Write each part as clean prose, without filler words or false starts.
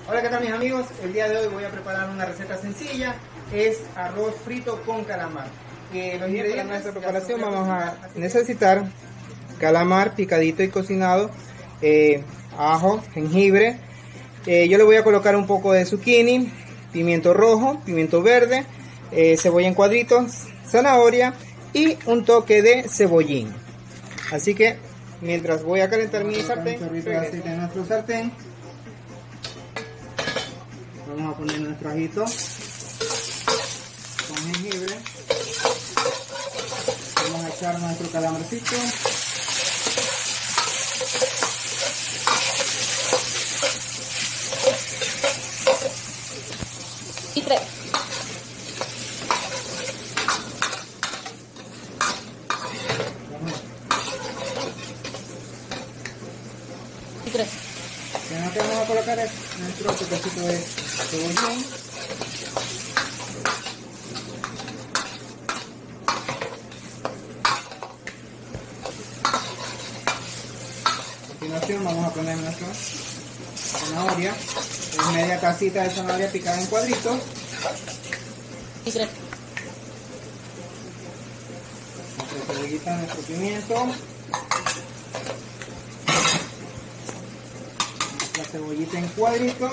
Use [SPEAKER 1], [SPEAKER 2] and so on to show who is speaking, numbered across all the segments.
[SPEAKER 1] Hola, ¿qué tal mis amigos? El día de hoy voy a preparar una receta sencilla, es arroz frito con calamar. Los ingredientes para nuestra preparación vamos a necesitar calamar picadito y cocinado, ajo, jengibre, yo le voy a colocar un poco de zucchini, pimiento rojo, pimiento verde, cebolla en cuadritos, zanahoria y un toque de cebollín. Así que mientras voy a calentar mi sartén, en nuestro sartén vamos a poner nuestro ajito con jengibre, vamos a echar nuestro calamarcito,
[SPEAKER 2] y 3. Y 3.
[SPEAKER 1] Lo que vamos a colocar es nuestro pedacito de cebollín, a continuación vamos a poner nuestra zanahoria, media casita de zanahoria picada en cuadritos,
[SPEAKER 2] Y 3.
[SPEAKER 1] nuestra cebollita, nuestro pimiento, la cebollita en cuadritos,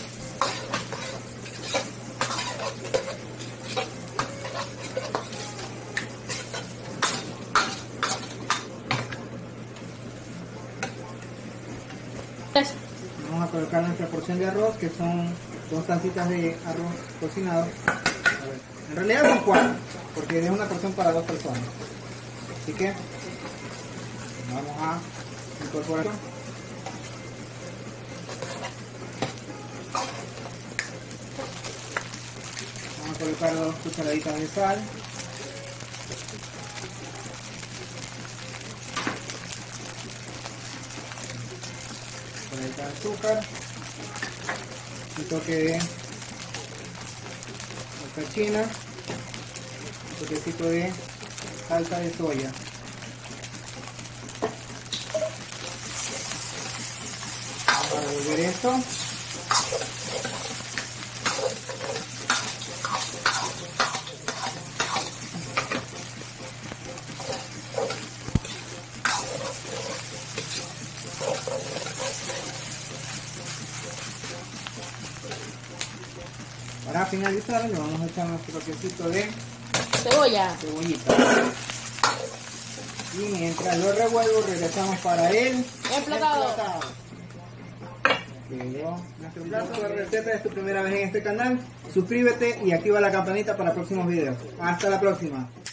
[SPEAKER 1] vamos a colocar nuestra porción de arroz, que son 2 tacitas de arroz cocinado. A ver, en realidad son 4, porque es una porción para 2 personas. Así que vamos a incorporar. Vamos a colocar 2 cucharaditas de sal. Colocar azúcar, un toque de cachina, un toquecito de salsa de soya. Vamos a revolver esto. Para finalizar le vamos a echar nuestro toquecito de cebollita. Y mientras lo revuelvo regresamos para el emplatado. Nuestro plato de receta es tu primera vez en este canal, suscríbete y activa la campanita para próximos videos. Hasta la próxima.